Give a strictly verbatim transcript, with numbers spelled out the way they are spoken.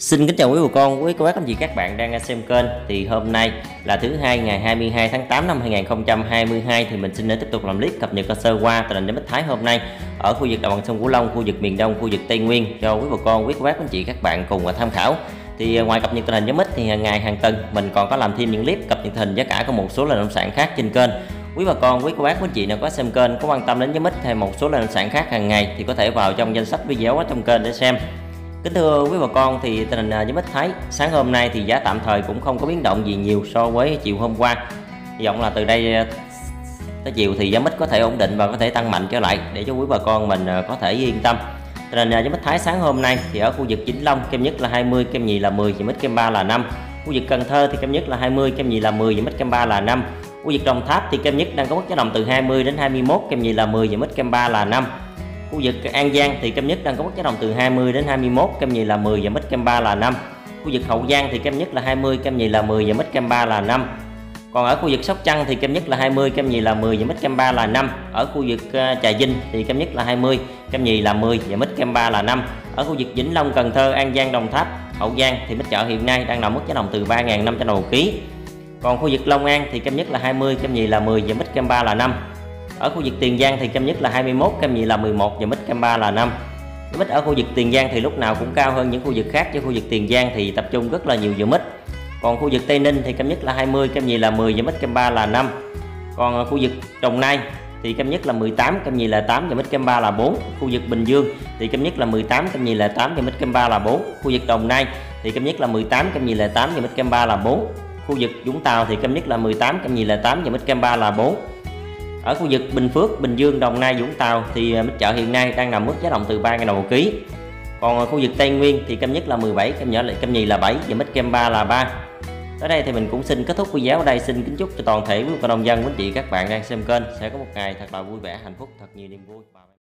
Xin kính chào quý bà con, quý cô bác anh chị các bạn đang xem kênh. Thì hôm nay là thứ hai ngày hai mươi hai tháng tám năm hai nghìn không trăm hai mươi hai, thì mình xin tiếp tục làm clip cập nhật sơ qua tình hình gió Bích Thái hôm nay ở khu vực đồng bằng sông Cửu Long, khu vực miền Đông, khu vực Tây Nguyên cho quý bà con, quý cô bác anh chị các bạn cùng tham khảo. Thì ngoài cập nhật tình hình gió Bích thì hàng ngày hàng tuần mình còn có làm thêm những clip cập nhật tình hình giá cả của một số loại nông sản khác trên kênh. Quý bà con, quý cô bác anh chị nào có xem kênh có quan tâm đến gió Bích hay một số loại nông sản khác hàng ngày thì có thể vào trong danh sách video ở trong kênh để xem. Kính thưa quý bà con, thì tình hình gió Bích Thái sáng hôm nay thì giá tạm thời cũng không có biến động gì nhiều so với chiều hôm qua. Hy vọng là từ đây tới chiều thì giá Bích có thể ổn định và có thể tăng mạnh trở lại để cho quý bà con mình có thể yên tâm. Tình hình gió Bích Thái sáng hôm nay thì ở khu vực Vĩnh Long kem nhất là hai mươi, kem nhì là mười và mít kem ba là năm. Khu vực Cần Thơ thì kem nhất là hai mươi, kem nhì là mười và mít kem ba là năm. Khu vực Đồng Tháp thì kem nhất đang có mức giá đồng từ hai mươi đến hai mươi mốt, kem nhì là mười và mít kem ba là năm. Khu vực An Giang thì kem nhất đang có mức giá đồng từ hai mươi đến hai mươi mốt, kem nhì là mười và mít kem ba là năm. Khu vực Hậu Giang thì kem nhất là hai mươi, kem nhì là mười và mít kem ba là năm. Còn ở khu vực Sóc Trăng thì kem nhất là hai mươi, kem nhì là mười và mít kem ba là năm. Ở khu vực uh, Trà Vinh thì kem nhất là hai mươi, kem nhì là mười và mít kem ba là năm. Ở khu vực Vĩnh Long, Cần Thơ, An Giang, Đồng Tháp, Hậu Giang thì mít chợ hiện nay đang nằm mức giá đồng từ ba nghìn năm trăm đồng một ký. Còn khu vực Long An thì kem nhất là hai mươi, kem nhì là mười và mít kem ba là năm. Ở khu vực Tiền Giang thì kem nhất là hai mươi mốt, kem nhì là mười một và mít kem ba là năm. Mít ở khu vực Tiền Giang thì lúc nào cũng cao hơn những khu vực khác, chứ khu vực Tiền Giang thì tập trung rất là nhiều dừa mít. Còn khu vực Tây Ninh thì kem nhất là hai mươi, kem nhì là mười và mít kem ba là năm. Còn khu vực Đồng Nai thì kem nhất là mười tám, kem nhì là tám và mít kem ba là bốn. Khu vực Bình Dương thì kem nhất là mười tám, kem nhì là tám và mít kem ba là bốn. Khu vực Đồng Nai thì kem nhất là mười tám, kem nhì là tám và mít kem ba là bốn. Khu vực Vũng Tàu thì kem nhất là mười tám, kem nhì là tám và mít kem ba là bốn. Ở khu vực Bình Phước, Bình Dương, Đồng Nai, Vũng Tàu thì mít chợ hiện nay đang nằm mức giá đồng từ ba nghìn đồng một ký. Còn khu vực Tây Nguyên thì kem nhất là mười bảy, kem nhỏ lại kem nhì là bảy và mít kem ba là ba. Tới đây thì mình cũng xin kết thúc video ở đây. Xin kính chúc cho toàn thể quý bà con nông dân, quý chị các bạn đang xem kênh sẽ có một ngày thật là vui vẻ, hạnh phúc, thật nhiều niềm vui.